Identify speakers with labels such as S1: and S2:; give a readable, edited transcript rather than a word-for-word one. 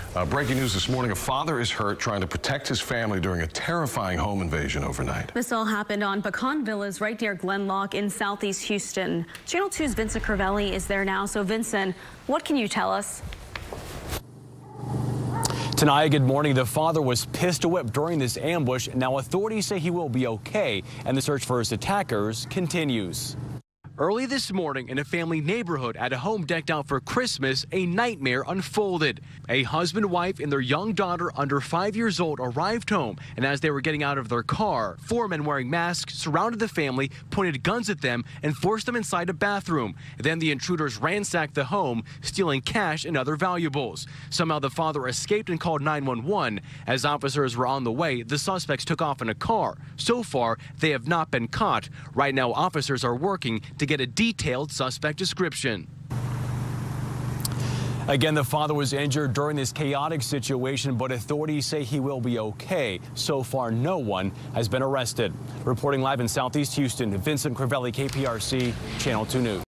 S1: Breaking news this morning, a father is hurt trying to protect his family during a terrifying home invasion overnight.
S2: This all happened on Pecan Villas right near Glenlock in southeast Houston. Channel 2's Vincent Crivelli is there now. So Vincent, what can you tell us?
S3: Tonight, good morning. The father was pistol whipped during this ambush. Now authorities say he will be okay, and the search for his attackers continues. Early this morning in a family neighborhood at a home decked out for Christmas, a nightmare unfolded. A husband, wife, and their young daughter under 5 years old arrived home, and as they were getting out of their car, 4 men wearing masks surrounded the family, pointed guns at them, and forced them inside a bathroom. Then the intruders ransacked the home, stealing cash and other valuables. Somehow the father escaped and called 911. As officers were on the way, the suspects took off in a car. So far, they have not been caught. Right now, officers are working to get a detailed suspect description. Again, the father was injured during this chaotic situation, but authorities say he will be okay. So far, no one has been arrested. Reporting live in southeast Houston, Vincent Crivelli, KPRC, Channel 2 News.